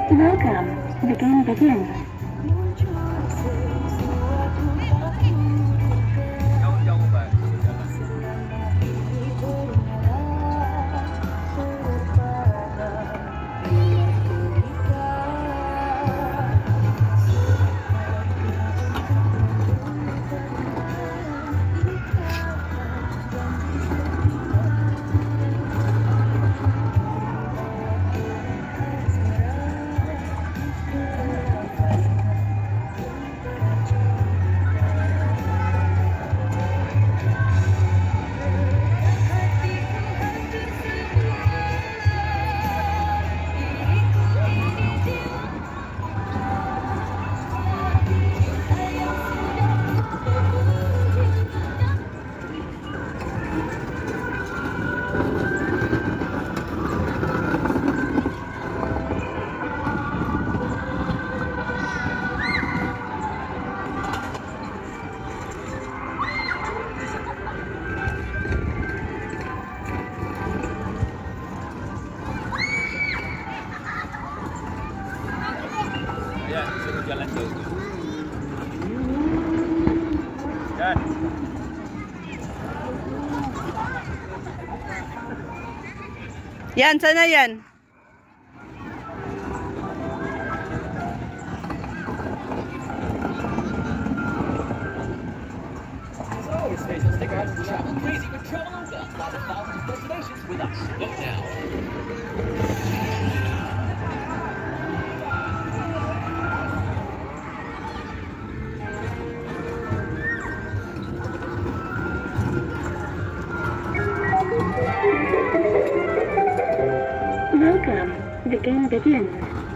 Welcome. The game begins. Ya, suruh jalan jauh tu. Dan Yan, sana yan. So, station stickers, travel crazy with Traveloka. Lots of thousands of destinations with us. Book now. Welcome. The game begins.